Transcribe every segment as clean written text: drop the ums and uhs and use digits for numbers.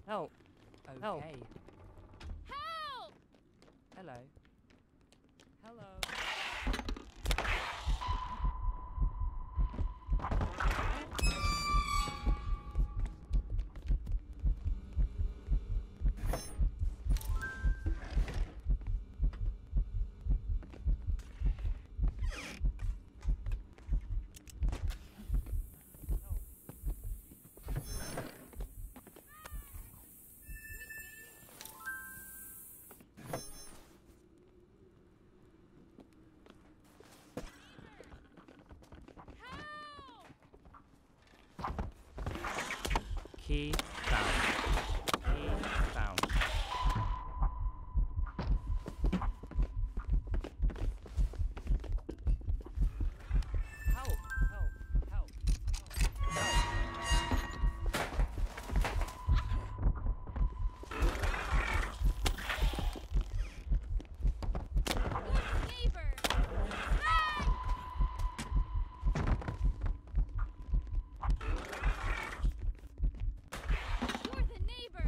Help! Help! Okay. Help! Hello. Hello. Key found. Key found. Help! Help! Help! Neighbor! Run! You're the neighbor!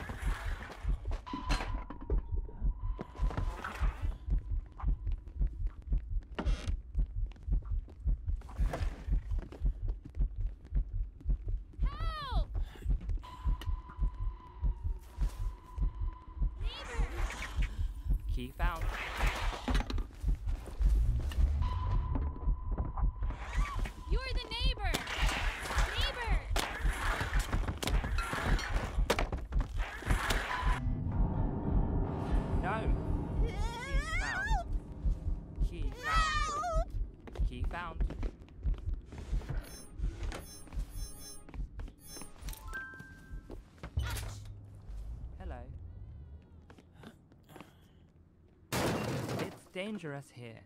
Help! Neighbor! Key found. You're the neighbor! Neighbor! No! Key found. Key found. Hello. It's dangerous here.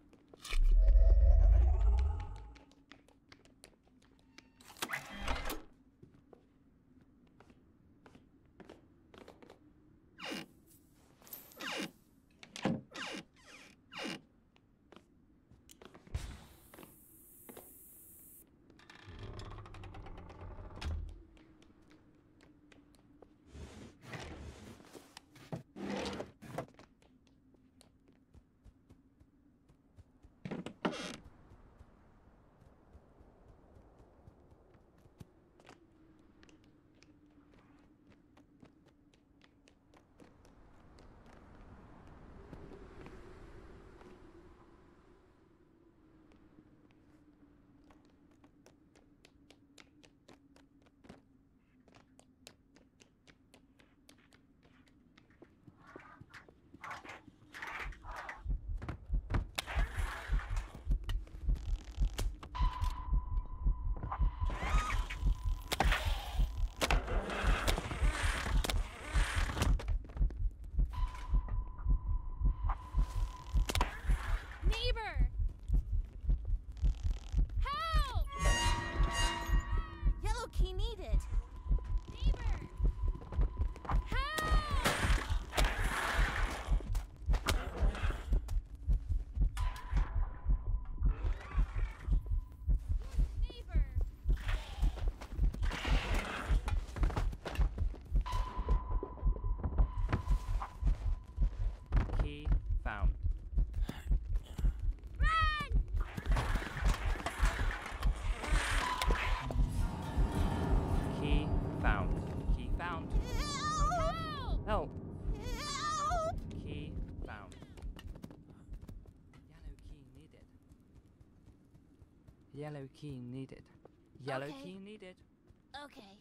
Neighbor! Help! Yellow key needed. Neighbor! Help! Neighbor! Key found. Run! Key found. Key found. Help! Help! Help! Key found. Yellow key needed. Yellow Okay. key needed. Okay.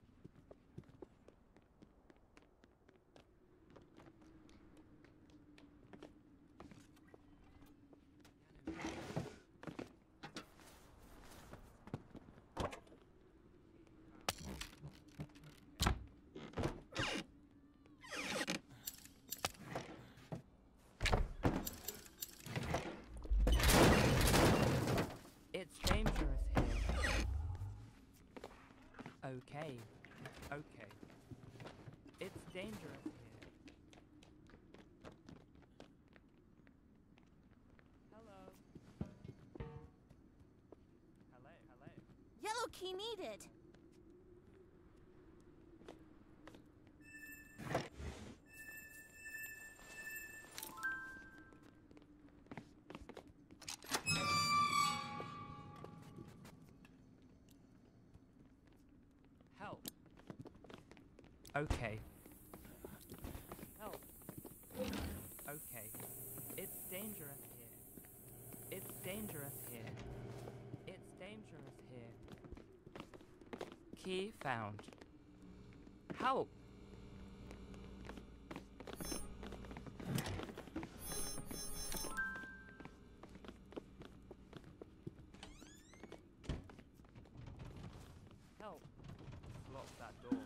It's dangerous here. Okay. Okay. It's dangerous here. Hello. Hello, hello. Yellow key needed. Okay. Help. Okay. It's dangerous here. It's dangerous here. It's dangerous here. Key found. Help! Help! Lock that door.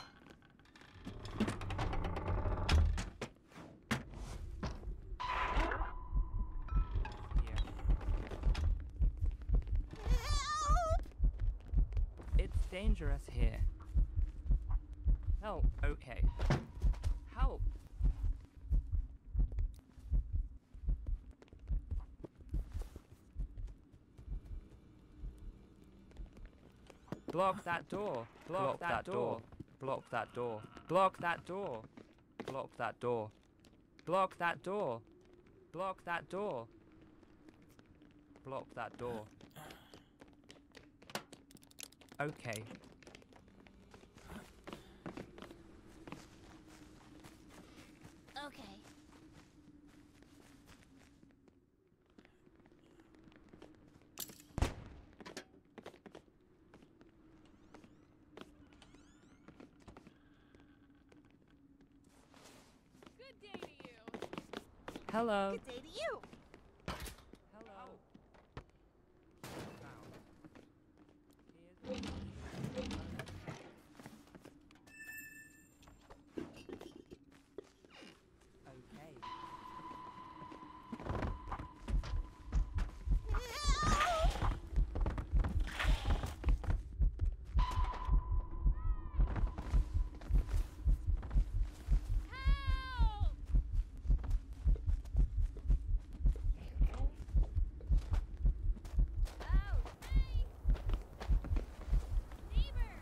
Here. Help! It's dangerous here. Help. Okay. Help. Block that door. Block that door. Block that door. Block that door. Block that door. Block that door. Block that door. Block that door. Okay. Okay. Good day to you. Hello. Good day to you. Hello. Here's okay. Help! Help! Oh, hey! Neighbor!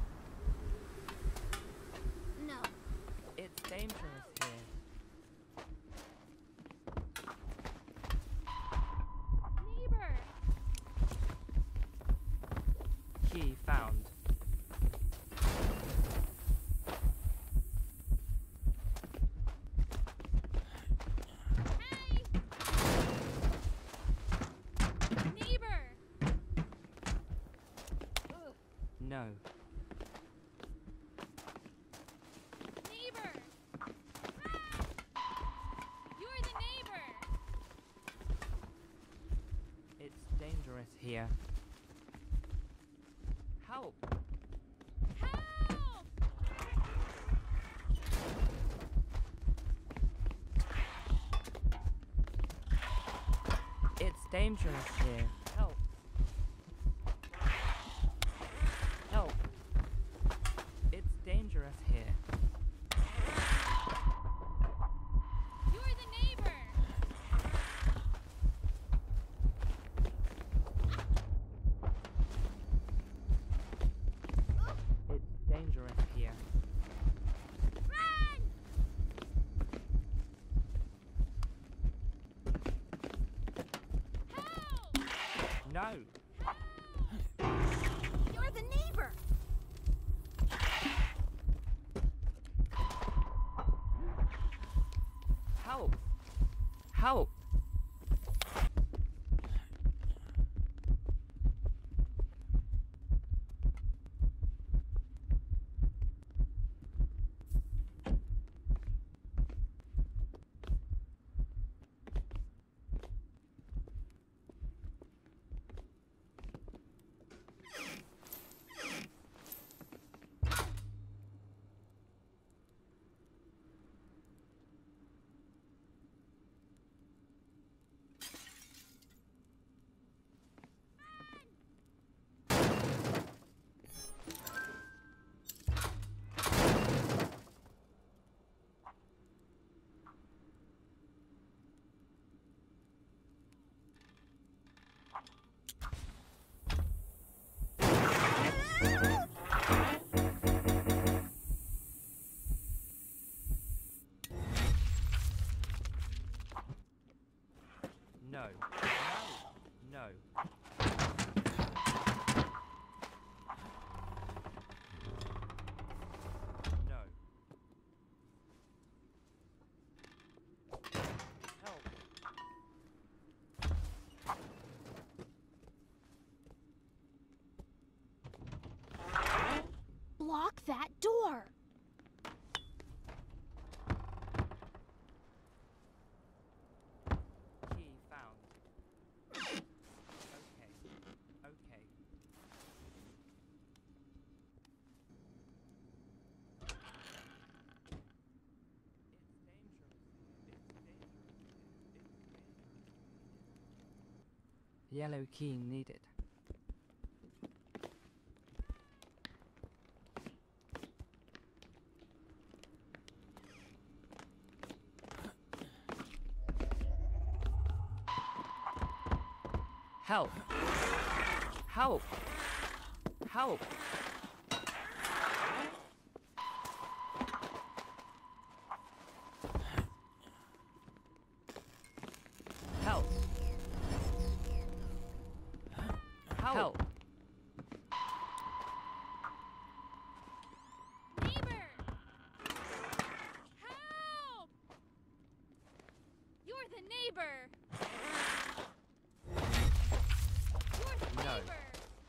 No. It's dangerous here. Neighbor! Key found. Hey! Neighbor! No. Neighbor! You're the neighbor! It's dangerous here. Help. Help! It's dangerous here. Help. Help. It's dangerous here. You're the neighbor! It's dangerous here. Run! Help! No. You're the neighbor. Help. Help. No. No. No. Lock that door. Key found. Okay. Okay. Yellow key needed. Help! Help! Help! Help! Help! Neighbor! Help! You're the neighbor! You're the No. neighbor!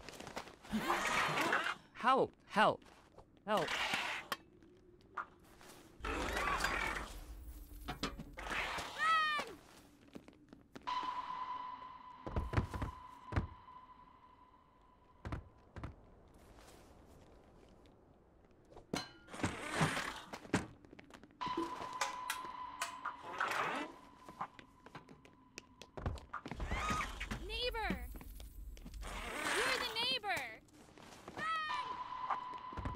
Help! Help! Help! Run! Neighbor! You're the neighbor! Run!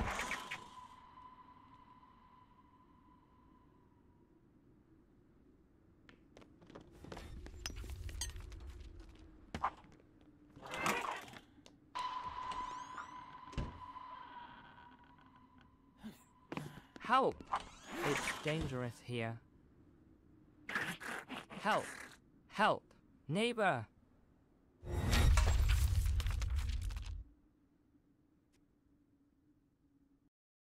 Help! It's dangerous here. Help! Help! Neighbor!